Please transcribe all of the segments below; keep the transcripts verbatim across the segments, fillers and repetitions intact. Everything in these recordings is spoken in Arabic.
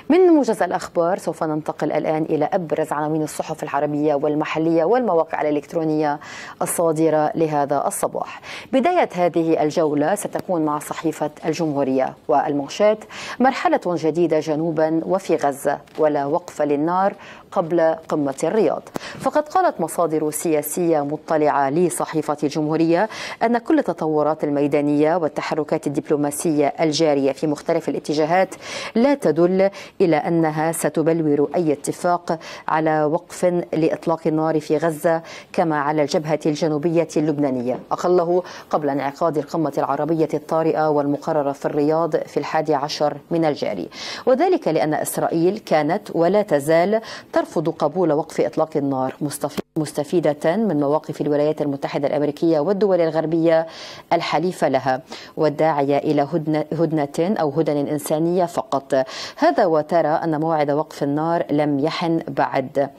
من موجز الأخبار سوف ننتقل الآن إلى أبرز عناوين الصحف العربية والمحلية والمواقع الإلكترونية الصادرة لهذا الصباح. بداية هذه الجولة ستكون مع صحيفة الجمهورية والمنشات: مرحلة جديدة جنوبا وفي غزة ولا وقف للنار قبل قمة الرياض. فقد قالت مصادر سياسية مطلعة لصحيفة الجمهورية أن كل التطورات الميدانية والتحركات الدبلوماسية الجارية في مختلف الاتجاهات لا تدل إلى أنها ستبلور أي اتفاق على وقف لإطلاق النار في غزة كما على الجبهة الجنوبية اللبنانية، أقله قبل انعقاد القمة العربية الطارئة والمقررة في الرياض في الحادي عشر من الجاري، وذلك لأن إسرائيل كانت ولا تزال ترفض قبول وقف إطلاق النار، مستفيدة من مواقف الولايات المتحدة الأمريكية والدول الغربية الحليفة لها، والداعية إلى هدنة أو هدن إنسانية فقط. هذا وترى أن موعد وقف النار لم يحن بعد،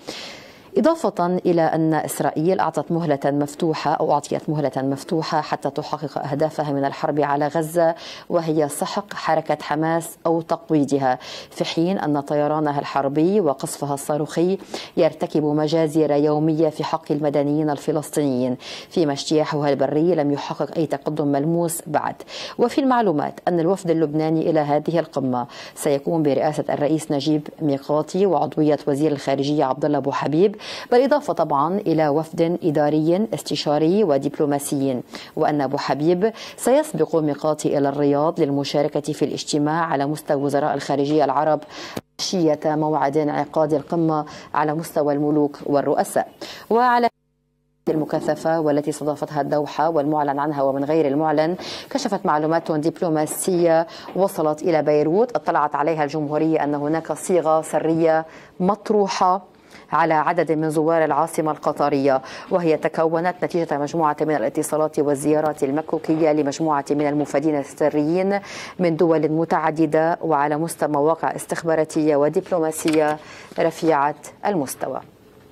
إضافة إلى أن إسرائيل أعطت مهلة مفتوحة أو أعطيت مهلة مفتوحة حتى تحقق أهدافها من الحرب على غزة، وهي سحق حركة حماس أو تقويضها، في حين أن طيرانها الحربي وقصفها الصاروخي يرتكب مجازر يومية في حق المدنيين الفلسطينيين، فيما اجتياحها البري لم يحقق أي تقدم ملموس بعد. وفي المعلومات أن الوفد اللبناني إلى هذه القمة سيكون برئاسة الرئيس نجيب ميقاتي وعضوية وزير الخارجية عبد الله أبو حبيب، بالإضافة طبعا إلى وفد إداري استشاري ودبلوماسي، وأن أبو حبيب سيسبق ميقاتي إلى الرياض للمشاركة في الاجتماع على مستوى وزراء الخارجية العرب عشية موعد انعقاد القمة على مستوى الملوك والرؤساء. وعلى المكثفة والتي استضافتها الدوحة والمعلن عنها ومن غير المعلن، كشفت معلومات دبلوماسية وصلت إلى بيروت اطلعت عليها الجمهورية أن هناك صيغة سرية مطروحة على عدد من زوار العاصمة القطرية، وهي تكونت نتيجة مجموعة من الاتصالات والزيارات المكوكية لمجموعة من المفادين السريين من دول متعددة وعلى مستوى مواقع استخباراتية ودبلوماسية رفيعة المستوى.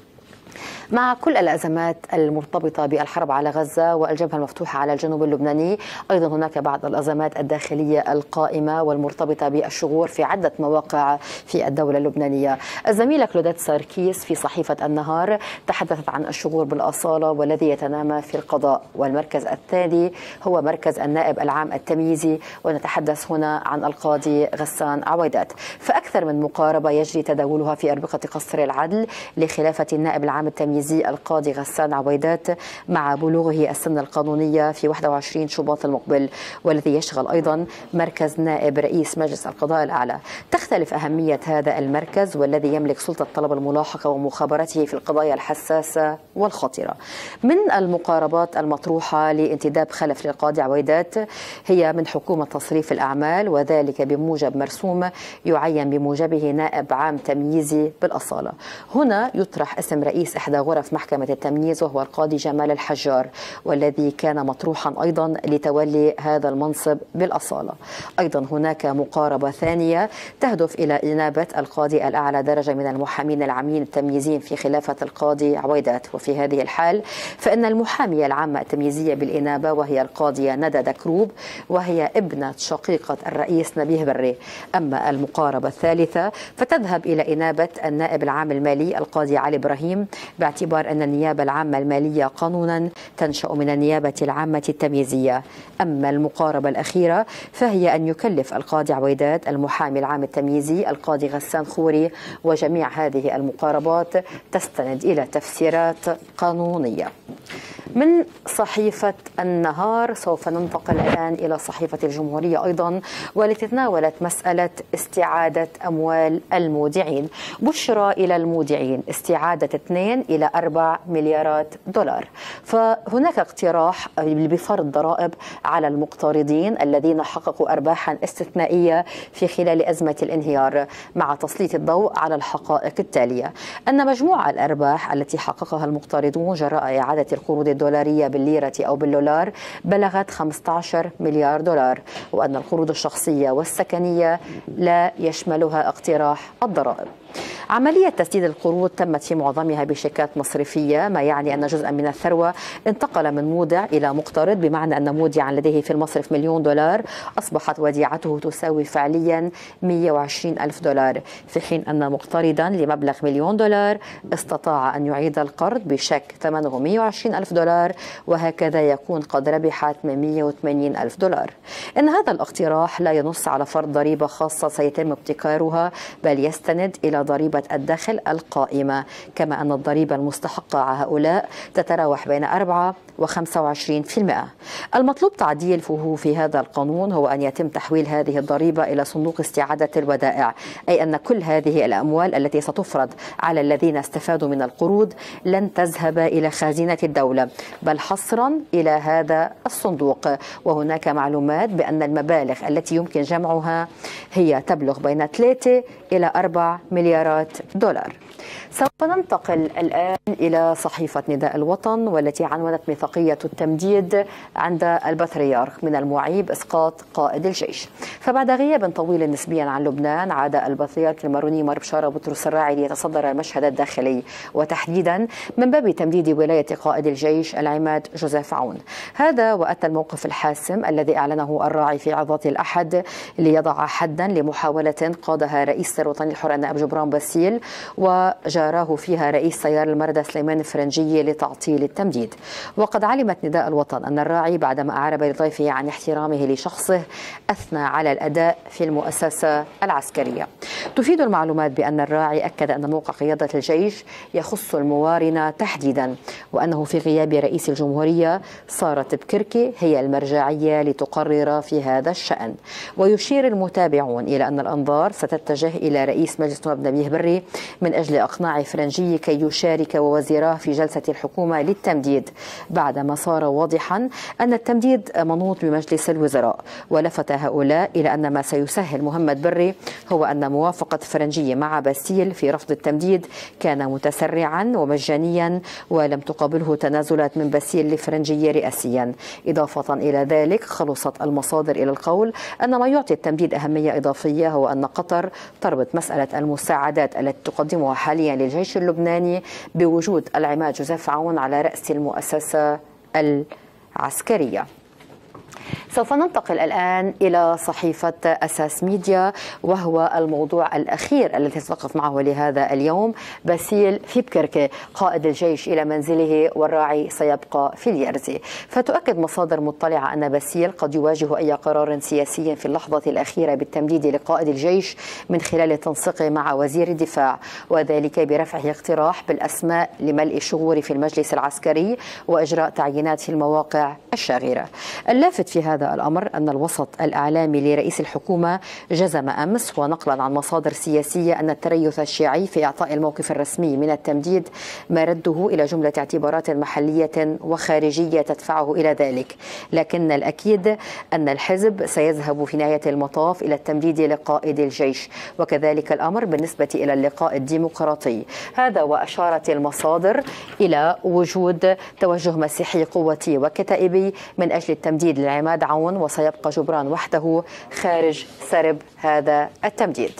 مع كل الأزمات المرتبطة بالحرب على غزة والجبهة المفتوحة على الجنوب اللبناني، أيضا هناك بعض الأزمات الداخلية القائمة والمرتبطة بالشغور في عدة مواقع في الدولة اللبنانية. الزميلة كلوديت ساركيس في صحيفة النهار تحدثت عن الشغور بالأصالة والذي يتنامى في القضاء، والمركز الثاني هو مركز النائب العام التمييزي، ونتحدث هنا عن القاضي غسان عويدات. فأكثر من مقاربة يجري تداولها في أربقة قصر العدل لخلافة النائب العام التمييزي القاضي غسان عويدات مع بلوغه السن القانونية في واحد وعشرين شباط المقبل، والذي يشغل أيضا مركز نائب رئيس مجلس القضاء الأعلى. تختلف أهمية هذا المركز والذي يملك سلطة طلب الملاحقة ومخابرته في القضايا الحساسة والخطرة. من المقاربات المطروحة لانتداب خلف للقاضي عويدات هي من حكومة تصريف الأعمال، وذلك بموجب مرسوم يعين بموجبه نائب عام تمييزي بالأصالة. هنا يطرح اسم رئيس إحدى غرف محكمة التمييز وهو القاضي جمال الحجار، والذي كان مطروحا أيضا لتولي هذا المنصب بالأصالة. أيضا هناك مقاربة ثانية تهدف إلى إنابة القاضي الأعلى درجة من المحامين العامين التمييزين في خلافة القاضي عويدات، وفي هذه الحال فإن المحامية العامة التمييزية بالإنابة وهي القاضية ندى دكروب، وهي ابنة شقيقة الرئيس نبيه بري. أما المقاربة الثالثة فتذهب إلى إنابة النائب العام المالي القاضي علي إبراهيم، باعتبار أن النيابة العامة المالية قانونا تنشأ من النيابة العامة التمييزية. أما المقاربة الأخيرة فهي أن يكلف القاضي عويدات المحامي العام التمييزي القاضي غسان خوري، وجميع هذه المقاربات تستند إلى تفسيرات قانونية. من صحيفة النهار سوف ننتقل الآن إلى صحيفة الجمهورية أيضا، والتي تناولت مسألة استعادة أموال المودعين. بشرى إلى المودعين استعادة اثنين إلى أربع مليارات دولار. فهناك اقتراح بفرض ضرائب على المقترضين الذين حققوا أرباحا استثنائية في خلال أزمة الانهيار، مع تسليط الضوء على الحقائق التالية: أن مجموع الأرباح التي حققها المقترضون جراء إعادة القروض الدولارية بالليرة أو بالدولار بلغت خمسة عشر مليار دولار، وأن القروض الشخصية والسكنية لا يشملها اقتراح الضرائب. عملية تسديد القروض تمت في معظمها بشيكات مصرفية، ما يعني أن جزءا من الثروة انتقل من مودع إلى مقترض، بمعنى أن مودعا لديه في المصرف مليون دولار أصبحت وديعته تساوي فعليا مئة وعشرين ألف دولار، في حين أن مقترضا لمبلغ مليون دولار استطاع أن يعيد القرض بشيك ثمنه مئة وعشرين ألف دولار، وهكذا يكون قد ربح ثمانمئة وثمانين ألف دولار. إن هذا الاقتراح لا ينص على فرض ضريبة خاصة سيتم ابتكارها، بل يستند إلى ضريبة الدخل القائمة، كما أن الضريبة المستحقة على هؤلاء تتراوح بين أربعة وخمسة وعشرين بالمئة. المطلوب تعديله في هذا القانون هو أن يتم تحويل هذه الضريبة إلى صندوق استعادة الودائع، أي أن كل هذه الأموال التي ستفرض على الذين استفادوا من القروض لن تذهب إلى خزينة الدولة، بل حصرا إلى هذا الصندوق. وهناك معلومات بأن المبالغ التي يمكن جمعها هي تبلغ بين ثلاثة إلى أربعة مليارات دولار. سوف ننتقل الآن إلى صحيفة نداء الوطن، والتي عنونت ميثاقية التمديد عند البطريرك من المعيب إسقاط قائد الجيش. فبعد غياب طويل نسبيا عن لبنان، عاد البطريرك الماروني مار بشارة بطرس الراعي ليتصدر المشهد الداخلي، وتحديدا من باب تمديد ولاية قائد الجيش العماد جوزيف عون. هذا وأتى الموقف الحاسم الذي أعلنه الراعي في عظات الأحد ليضع حدا لمحاولة قادها رئيس الوطني الحر النائب جبران باسيل وجاراه فيها رئيس سيار المردة سليمان الفرنجي لتعطيل التمديد. وقد علمت نداء الوطن أن الراعي بعدما أعرب لضيفه عن احترامه لشخصه أثنى على الأداء في المؤسسة العسكرية. تفيد المعلومات بأن الراعي أكد أن موقع قيادة الجيش يخص الموارنة تحديدا، وأنه في غياب رئيس الجمهورية صارت بكركي هي المرجعية لتقرر في هذا الشأن. ويشير المتابعون إلى أن الأنظار ستتجه إلى رئيس مجلس النواب نبيه بري من أجل إقناع فرنجي كي يشارك ووزيراه في جلسة الحكومة للتمديد، بعدما صار واضحا أن التمديد منوط بمجلس الوزراء. ولفت هؤلاء إلى أن ما سيسهل مهمة بري هو أن موافقة فرنجي مع باسيل في رفض التمديد كان متسرعا ومجانيا، ولم تقابله تنازلات من باسيل لفرنجي رئاسيا. إضافة إلى ذلك، خلصت المصادر إلى القول أن ما يعطي التمديد أهمية إضافية هو أن قطر تربط مسألة المساعدات التي تقدمها حاليا للجيش اللبناني بوجود العماد جوزيف عون على رأس المؤسسة العسكرية. سوف ننتقل الآن إلى صحيفة أساس ميديا، وهو الموضوع الأخير الذي سنقف معه لهذا اليوم. باسيل في بكركي قائد الجيش إلى منزله، والراعي سيبقى في اليرزي. فتؤكد مصادر مطلعة أن باسيل قد يواجه أي قرار سياسي في اللحظة الأخيرة بالتمديد لقائد الجيش من خلال تنسيقه مع وزير الدفاع، وذلك برفعه اقتراح بالأسماء لملء شغور في المجلس العسكري وإجراء تعيينات في المواقع الشاغرة. اللافت في هذا الأمر أن الوسط الإعلامي لرئيس الحكومة جزم أمس ونقلا عن مصادر سياسية أن التريث الشيعي في إعطاء الموقف الرسمي من التمديد مرده إلى جملة اعتبارات محلية وخارجية تدفعه إلى ذلك، لكن الأكيد أن الحزب سيذهب في نهاية المطاف إلى التمديد لقائد الجيش، وكذلك الأمر بالنسبة إلى اللقاء الديمقراطي. هذا وأشارت المصادر إلى وجود توجه مسيحي قوتي وكتائبي من أجل التمديد للعماد عون، وسيبقى جبران وحده خارج سرب هذا التمديد.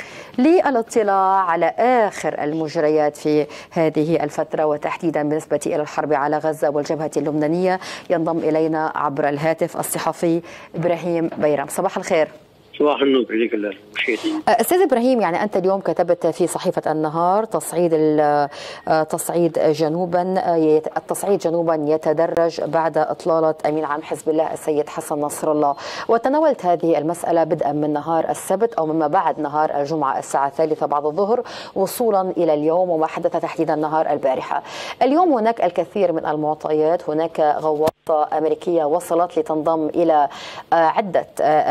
للاطلاع على آخر المجريات في هذه الفترة، وتحديدا بالنسبة إلى الحرب على غزة والجبهة اللبنانية، ينضم إلينا عبر الهاتف الصحفي إبراهيم بيرم. صباح الخير. صباح النور لك الله. أستاذ إبراهيم، يعني أنت اليوم كتبت في صحيفة النهار تصعيد تصعيد جنوبا التصعيد جنوبا يتدرج بعد إطلالة أمين عام حزب الله السيد حسن نصر الله، وتناولت هذه المسألة بدءا من نهار السبت أو مما بعد نهار الجمعة الساعة الثالثة بعد الظهر وصولا إلى اليوم وما حدث تحديدا نهار البارحة. اليوم هناك الكثير من المعطيات، هناك غواصة أمريكية وصلت لتنضم إلى عدة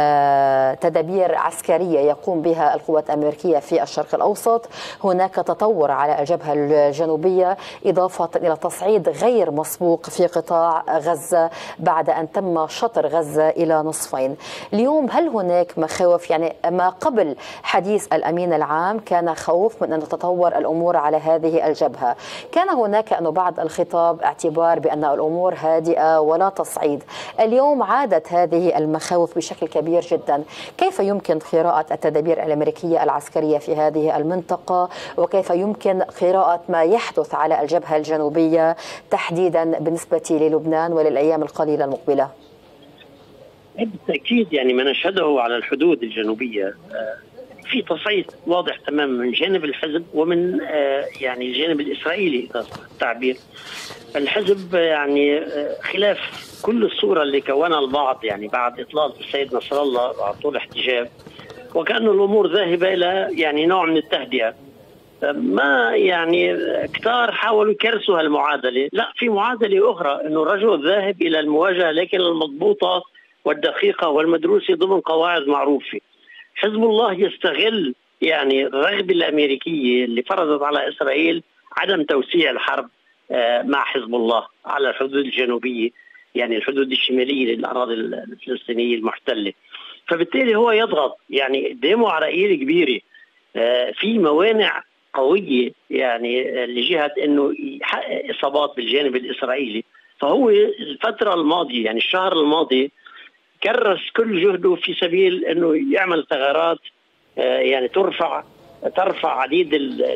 تدابير عسكرية يقوم بها القوات الأمريكية في الشرق الأوسط، هناك تطور على الجبهة الجنوبية، إضافة إلى تصعيد غير مسبوق في قطاع غزة بعد أن تم شطر غزة إلى نصفين. اليوم هل هناك مخاوف؟ يعني ما قبل حديث الأمين العام كان خوف من أن تتطور الأمور على هذه الجبهة، كان هناك أنه بعد الخطاب اعتبار بأن الأمور هادئة ولا تصعيد. اليوم عادت هذه المخاوف بشكل كبير جدا. كيف كيف يمكن قراءة التدابير الأمريكية العسكرية في هذه المنطقة، وكيف يمكن قراءة ما يحدث على الجبهة الجنوبية تحديدا بالنسبة للبنان وللأيام القليلة المقبلة؟ بالتأكيد يعني ما نشهده على الحدود الجنوبية في تصعيد واضح تماما من جانب الحزب ومن يعني الجانب الإسرائيلي إذا صح التعبير. الحزب يعني خلاف كل الصورة اللي كونها البعض يعني بعد إطلال السيد نصر الله على طول احتجاب، وكأن الأمور ذاهبة إلى يعني نوع من التهدئة. ما يعني كتار حاولوا يكرسوا هالمعادلة، لا في معادلة أخرى أنه الرجل ذاهب إلى المواجهة لكن المضبوطة والدقيقة والمدروسة ضمن قواعد معروفة. حزب الله يستغل يعني الرغبة الأمريكية اللي فرضت على إسرائيل عدم توسيع الحرب مع حزب الله على الحدود الجنوبية، يعني الحدود الشمالية للأراضي الفلسطينية المحتلة. فبالتالي هو يضغط يعني قدامه عراقيل كبيرة، في موانع قوية يعني لجهة أنه يحقق إصابات بالجانب الإسرائيلي. فهو الفترة الماضية يعني الشهر الماضي كرس كل جهده في سبيل أنه يعمل ثغرات يعني ترفع ترفع عديد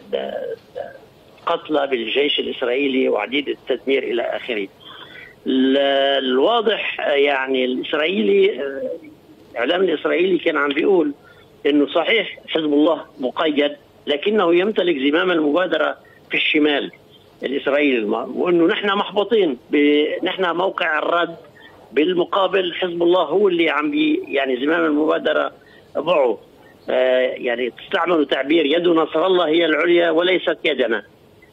القتلى بالجيش الإسرائيلي وعديد التدمير إلى آخره. الواضح يعني الإسرائيلي الإعلام الإسرائيلي كان عم بيقول أنه صحيح حزب الله مقيد لكنه يمتلك زمام المبادرة في الشمال الإسرائيلي، وأنه نحن محبطين نحن موقع الرد، بالمقابل حزب الله هو اللي عم بي يعني زمام المبادرة معه. آه يعني تستعملوا تعبير يد نصر الله هي العليا وليست يدنا.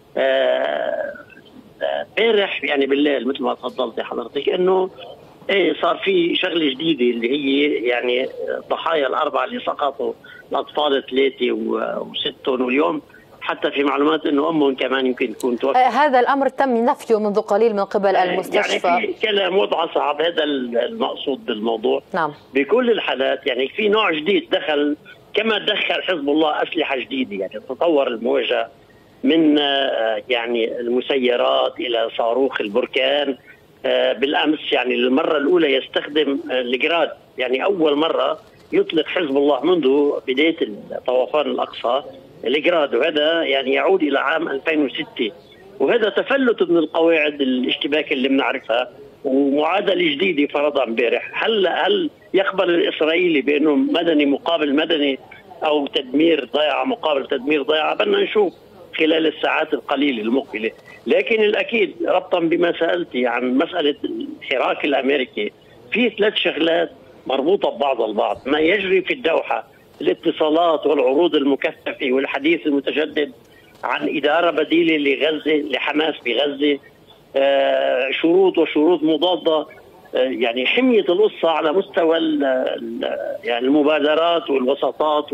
امبارح آه يعني بالليل مثل ما تفضلتي حضرتك انه ايه صار في شغله جديده اللي هي يعني الضحايا الاربعه اللي سقطوا، الاطفال ثلاثه وستهم، واليوم حتى في معلومات انه امهم كمان يمكن تكون توفت. آه هذا الامر تم نفيه منذ قليل من قبل المستشفى. يعني في كلام وضع صعب، هذا المقصود بالموضوع. نعم. بكل الحالات يعني في نوع جديد دخل، كما دخل حزب الله اسلحه جديده، يعني تطور المواجهه من يعني المسيرات الى صاروخ البركان. بالامس يعني للمره الاولى يستخدم الجراد، يعني اول مره يطلق حزب الله منذ بدايه طوفان الاقصى الجراد، وهذا يعني يعود الى عام ألفين وستة، وهذا تفلت من القواعد الاشتباك اللي بنعرفها ومعادله جديده فرضها امبارح. هل هل يقبل الاسرائيلي بانه مدني مقابل مدني او تدمير ضيعه مقابل تدمير ضيعه؟ بدنا نشوف خلال الساعات القليله المقبله. لكن الاكيد ربطا بما سالتي عن مساله الحراك الامريكي، في ثلاث شغلات مربوطه ببعض البعض. ما يجري في الدوحه، الاتصالات والعروض المكثفه والحديث المتجدد عن اداره بديله لغزه لحماس بغزه، آه شروط وشروط مضاده، آه يعني حميه القصه على مستوى يعني المبادرات والوساطات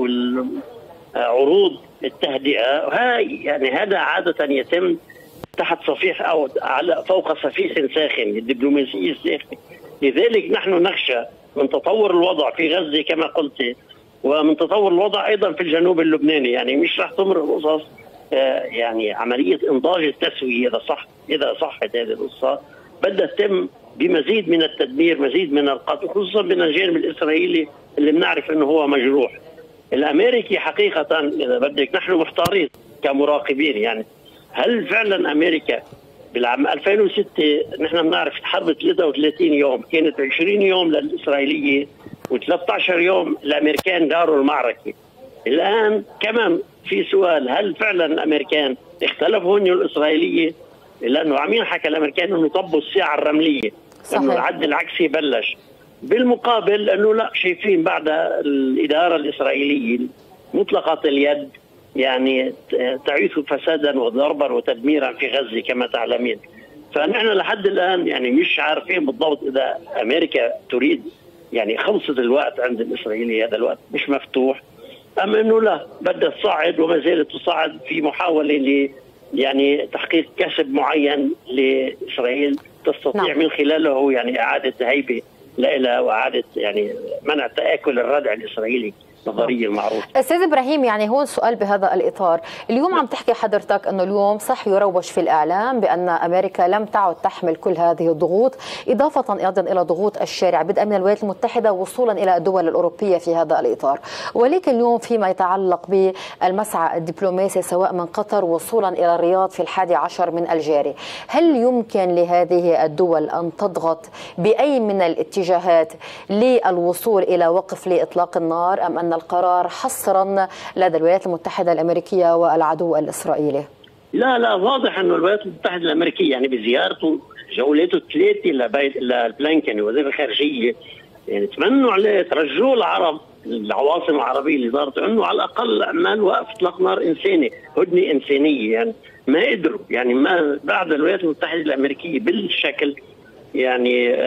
والعروض التهدئه. هاي يعني هذا عاده يتم تحت صفيح او على فوق صفيح ساخن، الدبلوماسيه الساخنه. لذلك نحن نخشى من تطور الوضع في غزه كما قلت، ومن تطور الوضع ايضا في الجنوب اللبناني. يعني مش رح تمر القصص آه يعني عمليه انضاج التسويه اذا صح اذا صحت هذه القصه، بدها تتم بمزيد من التدمير، مزيد من القتل، خصوصا من الجانب الاسرائيلي اللي بنعرف انه هو مجروح. الامريكي حقيقه اذا بدك نحن محتارين كمراقبين، يعني هل فعلا امريكا بالعام ألفين وستة نحن بنعرف حرب ثلاثة وثلاثين يوم كانت عشرين يوم للاسرائيليه وثلاثة عشر يوم الامريكان داروا المعركه. الان كمان في سؤال، هل فعلا الامريكان اختلفوا هن الاسرائيليه؟ لانه عم ينحكى الامريكان انه طبوا الساعه الرمليه، انه العد العكسي بلش. بالمقابل انه لا، شايفين بعد الاداره الاسرائيليه مطلقه اليد يعني تعيث فسادا وضربا وتدميرا في غزه كما تعلمين. فنحن لحد الان يعني مش عارفين بالضبط اذا امريكا تريد يعني خلصت الوقت عند الاسرائيلي، هذا الوقت مش مفتوح، ام انه لا بدها تصعد وما زالت تصعد في محاوله ل يعني تحقيق كسب معين لاسرائيل تستطيع نعم. من خلاله يعني اعاده هيبه لها واعاده يعني منع تاكل الردع الاسرائيلي النظريه المعروفه. استاذ ابراهيم، يعني هون سؤال بهذا الاطار، اليوم عم تحكي حضرتك انه اليوم صح يروج في الاعلام بان امريكا لم تعد تحمل كل هذه الضغوط، اضافه ايضا الى ضغوط الشارع بدءا من الولايات المتحده وصولا الى الدول الاوروبيه في هذا الاطار، ولكن اليوم فيما يتعلق بالمسعى الدبلوماسي سواء من قطر وصولا الى الرياض في الحادي عشر من الجاري، هل يمكن لهذه الدول ان تضغط باي من الاتجاهات للوصول الى وقف لاطلاق النار، ام ان القرار حصرا لدى الولايات المتحدة الأمريكية والعدو الإسرائيلي؟ لا لا واضح أنه الولايات المتحدة الأمريكية يعني بزيارته جولته الثلاثة لبلينكن وزير الخارجية يعني تمنوا عليه، ترجوا العرب العواصم العربية اللي زارته أنه على الأقل أعمال وقف إطلاق نار إنساني، هدنة إنسانية، يعني ما قدروا، يعني ما بعد الولايات المتحدة الأمريكية بالشكل يعني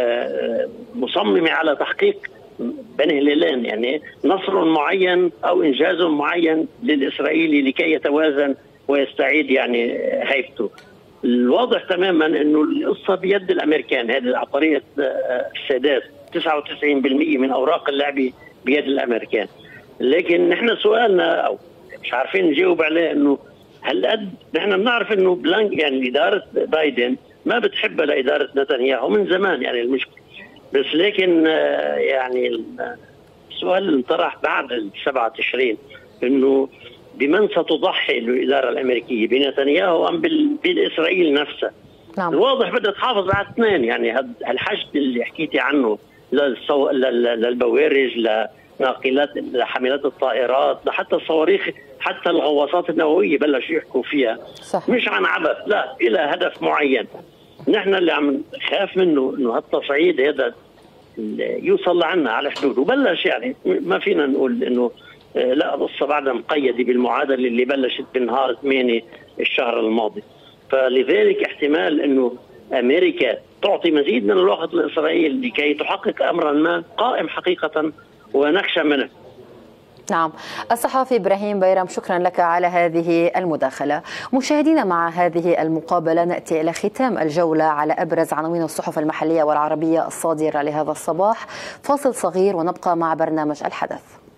مصممة على تحقيق بين هلالين، يعني نصر معين او انجاز معين للاسرائيلي لكي يتوازن ويستعيد يعني هيبته. الواضح تماما انه القصه بيد الامريكان، هذه عبقريه السادات، تسعة وتسعين بالمئة من اوراق اللعبه بيد الامريكان. لكن نحن سؤالنا او مش عارفين نجاوب عليه انه هالقد نحن بنعرف انه بلانك يعني اداره بايدن ما بتحبها لاداره نتنياهو من زمان، يعني المشكله بس لكن يعني السؤال اللي انطرح بعد السبعة تشرين انه بمن ستضحي الاداره الامريكيه، بنتنياهو ام بالاسرائيل نفسها؟ نعم. الواضح بدها تحافظ على اثنين، يعني هالحشد اللي حكيتي عنه للصو... للبوارج، لناقلات، لحاملات الطائرات، لحتى الصواريخ، حتى الغواصات النوويه بلشوا يحكوا فيها. صح. مش عن عبث، لا، الى هدف معين. نحن اللي عم نخاف منه انه هالتصعيد هذا يوصل لعنا على حدود، وبلش يعني ما فينا نقول انه لا القصه بعدها مقيده بالمعادله اللي بلشت بنهار ثمانية الشهر الماضي. فلذلك احتمال انه امريكا تعطي مزيد من الوقت لاسرائيل لكي تحقق امرا ما قائم حقيقه ونخشى منه. نعم. الصحافي إبراهيم بيرم، شكرا لك على هذه المداخلة. مشاهدينا، مع هذه المقابلة نأتي إلى ختام الجولة على أبرز عناوين الصحف المحلية والعربية الصادرة لهذا الصباح. فاصل صغير ونبقى مع برنامج الحدث.